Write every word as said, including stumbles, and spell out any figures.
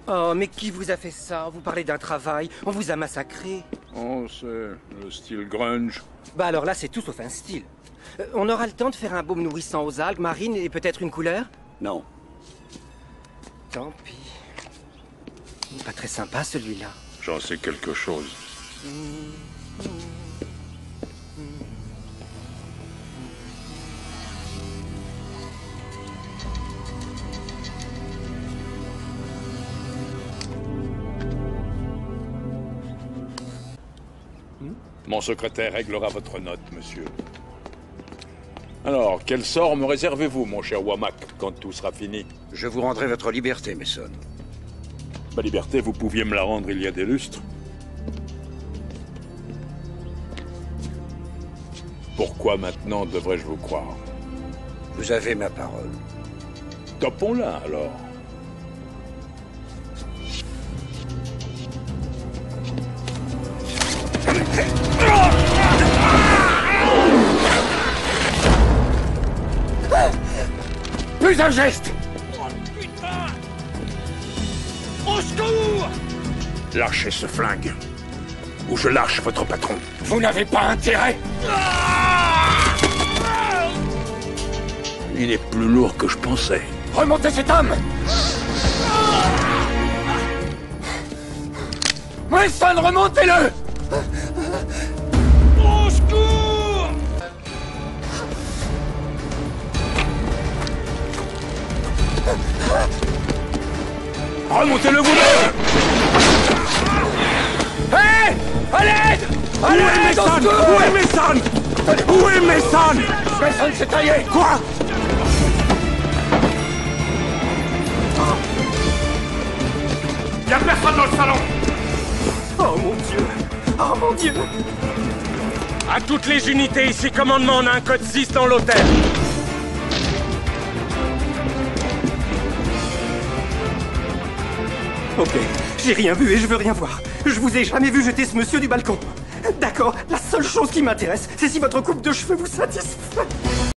Oh, mais qui vous a fait ça? Vous parlez d'un travail, on vous a massacré. Oh, c'est le style grunge. Bah alors là, c'est tout sauf un style. Euh, on aura le temps de faire un baume nourrissant aux algues marines et peut-être une couleur? Non. Tant pis. Pas très sympa, celui-là. J'en sais quelque chose. Mon secrétaire réglera votre note, monsieur. Alors, quel sort me réservez-vous, mon cher Wamak, quand tout sera fini? Je vous rendrai votre liberté, Mason. Ma liberté, vous pouviez me la rendre il y a des lustres. Pourquoi maintenant devrais-je vous croire? Vous avez ma parole. Topons-la, alors. Plus un geste! Oh putain! Au secours! Lâchez ce flingue, ou je lâche votre patron. Vous n'avez pas intérêt! Il est plus lourd que je pensais. Remontez cet homme! Wilson, remontez-le! Au secours! Remontez-le vous-même! Hé! À l'aide! À Où est l'aide! Au Mason? secours! Où est Mason? Où est Mason? Mason s'est taillé! Quoi? Y'a personne dans le salon! Oh mon Dieu! Oh mon Dieu! À toutes les unités ici, commandement, on a un code six dans l'hôtel. Ok, j'ai rien vu et je veux rien voir. Je vous ai jamais vu jeter ce monsieur du balcon. D'accord, la seule chose qui m'intéresse, c'est si votre coupe de cheveux vous satisfait.